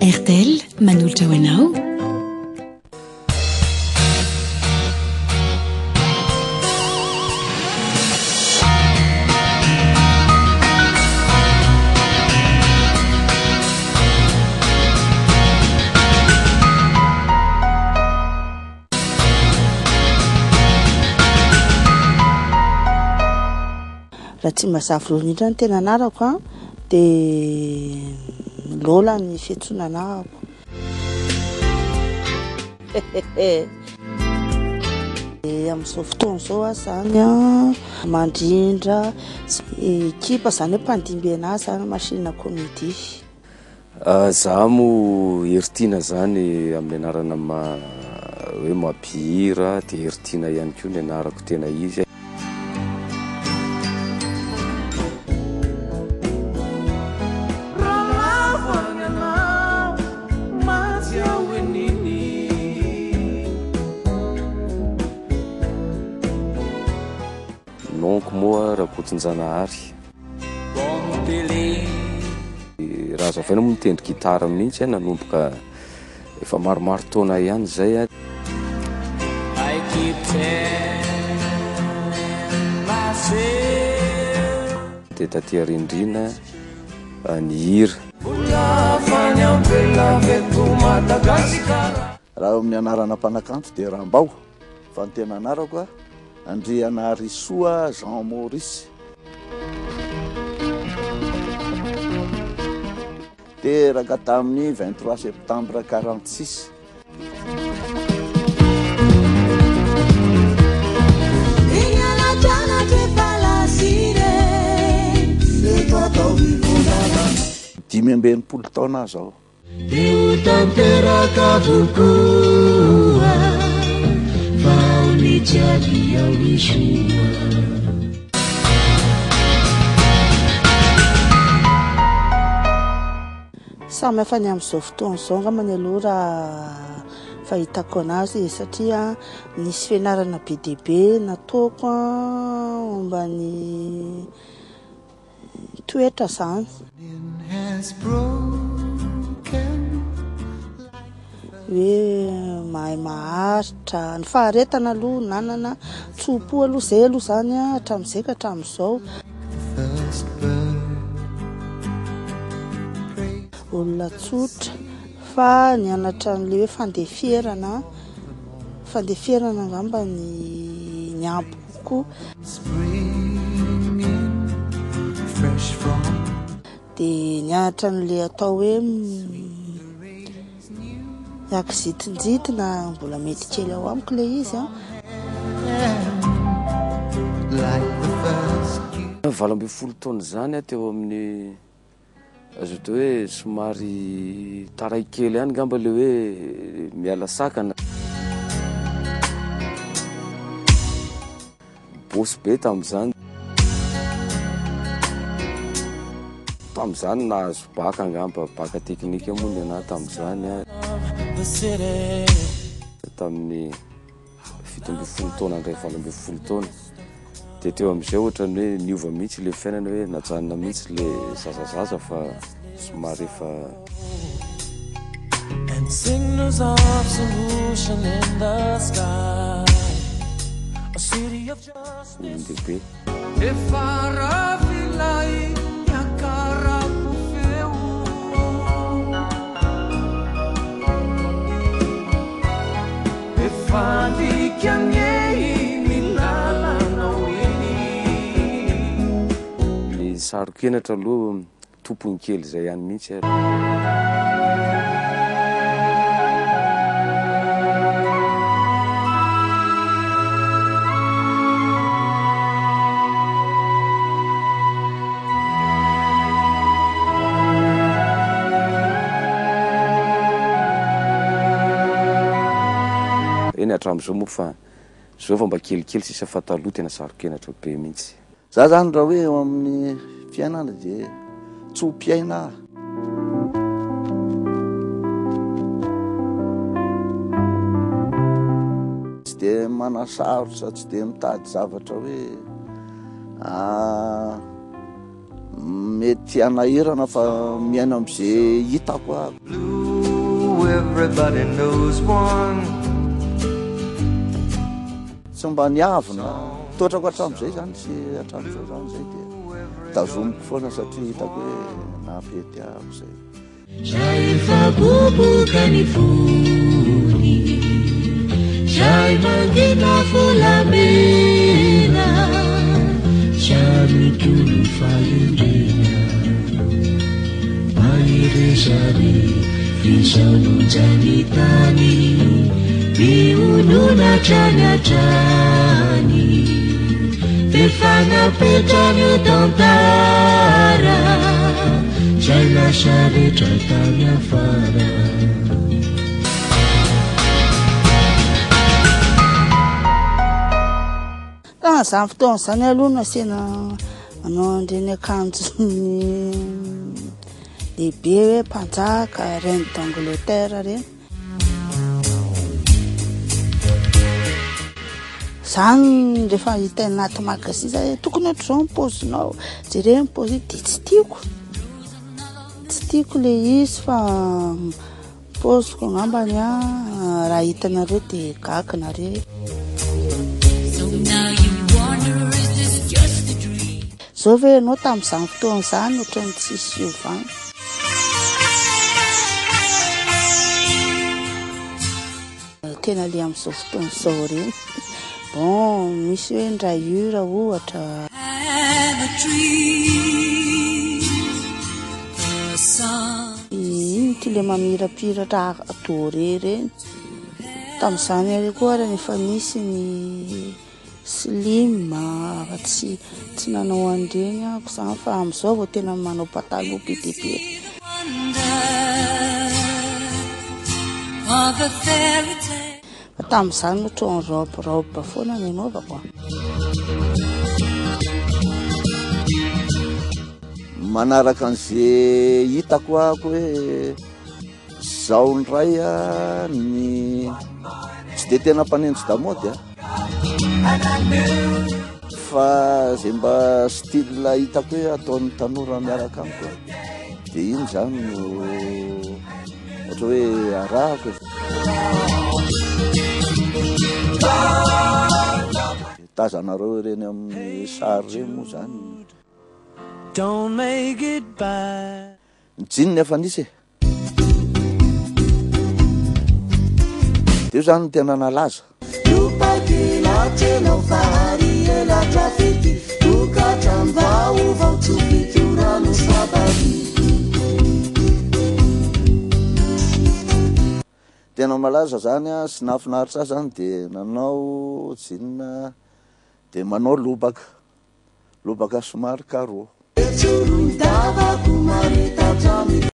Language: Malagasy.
RTL manolotra hoanao. Raha tsy mazava loatra ny tena anarako dia Lola ny fiantsoana anarako. Amin'izao fotoana izao zany mandrindra ekipa zany hoe mpandimby anazy zany machine comédie. Zaho moa heritiana zany amin'ny anarana hoe mampihira dia heritiana ihany koa ny anarako tena izy. Nonko moa Rakotonjanahary. Raha zavaina moa mitendry gitara mihitsy nanomboka efa maromaro taona ihany zay. Dia taty Rindrina ny hira. Raha amin'ny anarana mpanakanto dia Rambao, fa ny tena anarako Andriana Risoa Jean Maurice. Teraka tamin'ny 23 septembre 46. Dimy ambin'ny polo taona zao. Samy hafa ny amin'izao fotoana izao angambany aloha raha fahitako anazy satria nisy fianarana be dia be nataoko mbany toetra zany. Hoe mahay maharitra ny faharetana aloha nanana tsopo aloha zay aloha zany hatramin'izay ka hatramin'izao. Olona tsotra fa nianatra n'le hoe fandefierana angamba ny ampy kokoa. Dia nianatra n'le atao hoe akizitinjitina mbola mety kely ao amiko le izy Valambin'ny folo taona zany teo amin'ny azo atao hoe somary taray kely ihany ngamba le hoe miala sakana. Bosy be tamin'izany. Tamin'izany nahazo baka ngamba baka teknika moa ny anahy tamin'izany tamin'ny 17 taona ndray 20 taona. Dia teo amin'izay ohatrany hoe niova mihitsy le fiainana hoe najanona mihitsy le zazazaza fa somary efa olon-dehibe. Ny sarokenatra aloha tompony kely zay ihany mihitsy eny hatramin'izao moa fa zao fa mba kelikely sisa fa taloha tena sarokenatra be mihitsy. Za zany raha hoe eo amin'ny fiainana dia tso-piaina. Tsy dia manasarotra, tsy dia mitady zavatra hoe mety anahirana fa miaina amin'izay hitako. everybody knows one. Tsy mba niavina toetrako hatramin'izay zany sy hatramin'izao zany zay dia tazomiko foana satria hitako hoe nampetiako zay. Rehefa boboka ny vony, zay mangina volamena, samitolo falendrena, mahiresary fisaononjany tany, miolona tranatrany, fifanapetrany tantara, zay lasa rehetra tany afara. Raha zany fotoana zany aloha nasena manao an'ireny akanjony lehibe hoe mpanjaka reine d'Angleterre reny. Zany rehefa hita anaty magasin zay tokony ohatr'izao ny paozinao, jereo ny paozy dia tsy tiako le izy fa paoziko angambany raha hitanareo dia gaganareo. Zao ve ianao tamin'izany fotoana izany ohatran'ny tsisy hiovana. Tena le amin'izao fotoana izao reny. Bon, misy hoe ndray ura ohatra. Iny ty le mamirapiratra adore reny. Tamin'izany ary koa raha nefa nisy ny slim fa tsy nanao an'ireny ako zany fa amin'izao vao tena manao pataloha be dia be. Tamin'izany ohatran'ny robe foana ny anaovako. Manaraka an'izay hitako ako hoe zao ndray ny tsy dia tena mpanenjy damody fa zay mba style hitako hoe ataon'ny tanora miaraka amiko dia iny zany no ohatra hoe arahako. Tazanareo ireny amin'ny sary ireny moa zany. Don't make it bad. Ny jeans efa nisy dia io zany tena nalaza. Tena malaza zany sy nahafinaritra zany dia nanao jeans dia manao lobaka somary carreau.